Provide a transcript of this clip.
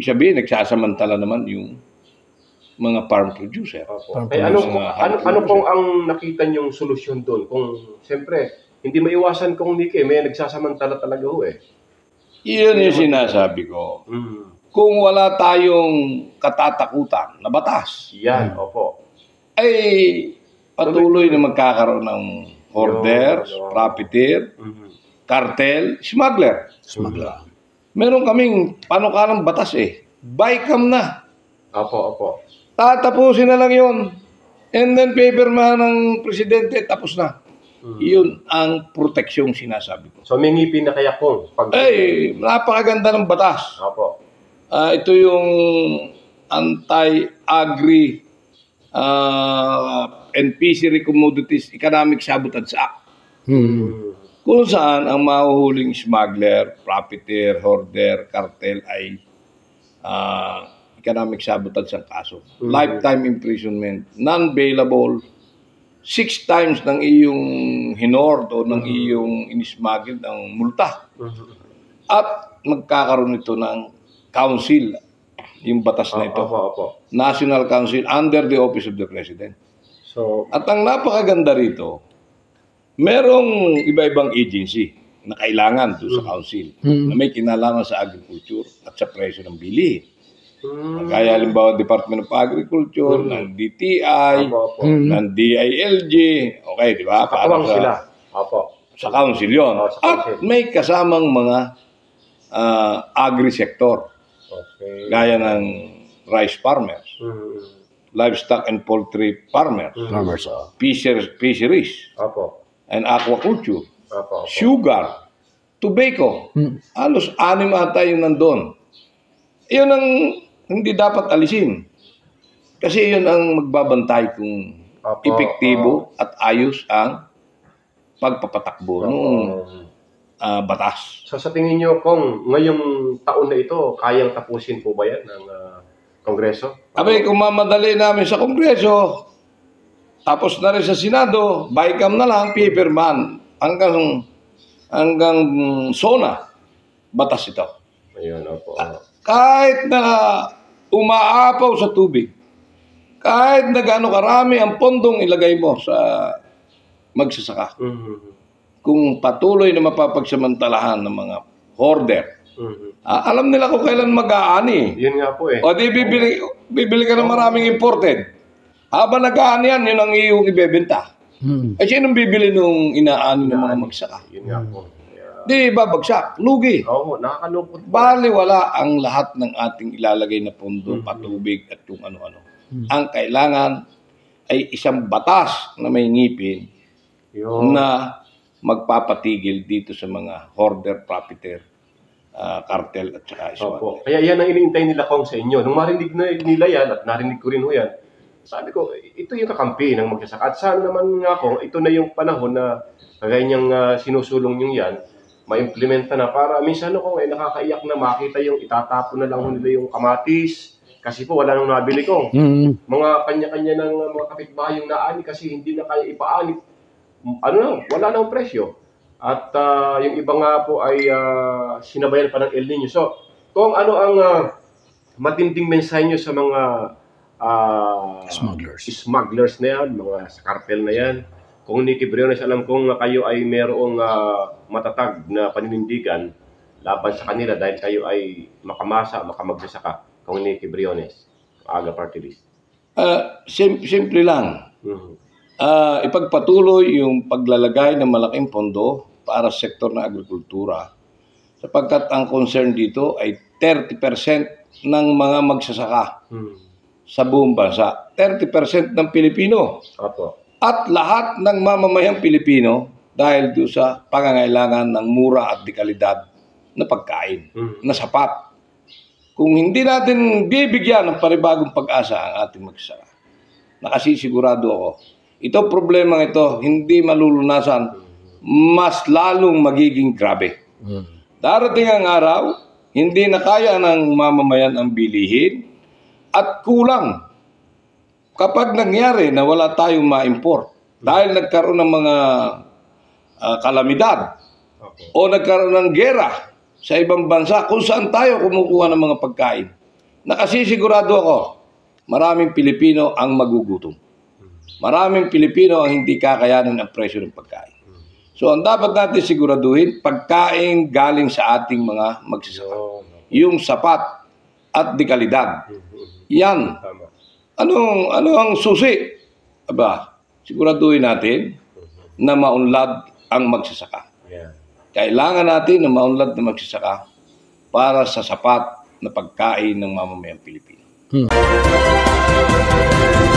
ibig sabihin, nagsasamantala naman yung mga farm producer. Kaya ano pong ang nakita niyong solusyon doon? Kung siyempre, hindi maiwasan kung Nicky, may nagsasamantala talaga ho eh. Iyon yung sinasabi ko. Kung wala tayong katatakutan na batas, yan, opo, ay patuloy na magkakaroon ng hoarders, profiteer, cartel, smuggler. Meron kaming panukalang batas eh. Bycam na. Opo. Tatapusin na lang yun. And then paperman ng presidente, tapos na. Yun ang proteksyong sinasabi ko. So may ngipin na kaya kung ay, napakaganda ng batas. Opo. Ito yung Anti-Agri and Fishery Commodities Economic Sabotage Act. Kung saan ang mahuhuling smuggler, profiteer, hoarder, cartel ay economic sabotage ang kaso. Lifetime imprisonment, non-bailable, 6 times ng iyong hinord o ng iyong inismagil ng multa. At magkakaroon ito ng council, yung batas na ito. National Council under the Office of the President. So, at ang napakaganda rito, merong iba-ibang agency na kailangan doon sa council na may kinalaman sa agriculture at sa presyo ng bilihin. Kaya halimbawa Department of Agriculture, ng DTI, ng DILG, okay, di ba? Para sa council yun. At may kasamang mga agri-sector. Gaya ng rice farmers, livestock and poultry farmers, fisheries, and aquaculture, sugar, tobacco. Halos 6 ata yung nandun. Yun ang hindi dapat alisin. Kasi yun ang magbabantay kung epektibo at ayos ang pagpapatakbo ng batas. So sa tingin nyo, kung ngayong taon na ito, kayang tapusin po ba yan ng Kongreso? Abay, kung mamadali namin sa Kongreso, tapos na rin sa Senado, bycam na lang, paperman, hanggang SONA, batas ito. Ayun, opo. Kahit na umaapaw sa tubig, kahit na gaano karami ang pondong ilagay mo sa magsasaka, kung patuloy na mapapagsamantalahan ng mga hoarder, alam nila kung kailan mag-aani. Yun nga po eh. O di bibili ka ng maraming imported. Habang nag-aani yan, yun ang iyong ibebenta. Eh sinong bibili nung inaani ng mga magsaka? Yun nga po. Di babagsak, lugi. Oo, nakakalungkot. Bali wala ang lahat ng ating ilalagay na pondo, patubig at yung ano-ano. Ang kailangan ay isang batas na may ngipin na magpapatigil dito sa mga hoarder, profiteer, cartel at saka iswa. Kaya yan ang inintay nila kung sa inyo. Nung marinig na nila yan at narinig ko rin ho yan, sabi ko, ito yung kakampi ng magsasaka. At sana naman nga kung ito na yung panahon na kagaya niyang sinusulong yung yan, ma-implementa na para minsan ako nakakaiyak na makita yung itatapon na lang nila yung kamatis kasi po wala nang nabili ko. Mga kanya-kanya ng mga kapitbahay yung naani kasi hindi na kaya ipaani. Wala nang presyo. At yung iba nga po ay sinabayan pa ng El Nino. So, kung ano ang matinding mensahe nyo sa mga smugglers na yan, mga cartel na yan, kung Nicky Briones, alam kong kayo ay mayroong matatag na paninindigan laban sa kanila dahil kayo ay makamasa, makamagsasaka, kung Nicky Briones, Aga Party List. Simple lang. Ipagpatuloy yung paglalagay ng malaking pondo para sa sektor ng agrikultura sapagkat ang concern dito ay 30% ng mga magsasaka sa buong bansa. 30% ng Pilipino. At lahat ng mamamayang Pilipino dahil doon sa pangangailangan ng mura at dekalidad na pagkain na sapat. Kung hindi natin bibigyan ng panibagong pag-asa ang ating magsasaka, nakasisigurado ako, ito problema ito hindi malulunasan, mas lalong magiging grabe. Darating ang araw, hindi na kaya ng mamamayan ang bilihin at kulang. Kapag nangyari na wala tayong ma-import dahil nagkaroon ng mga kalamidad o nagkaroon ng gera sa ibang bansa kung saan tayo kumukuha ng mga pagkain. Nakasisigurado ako, maraming Pilipino ang magugutom. Maraming Pilipino ang hindi kakayanin ang presyo ng pagkain. So ang dapat natin siguraduhin, pagkain galing sa ating mga magsasaka. Yung sapat at di kalidad. Yan. Ano ang susi? Aba, siguraduhin natin na maunlad ang magsasaka. Kailangan natin na maunlad na magsasaka para sa sapat na pagkain ng mamamayang Pilipino.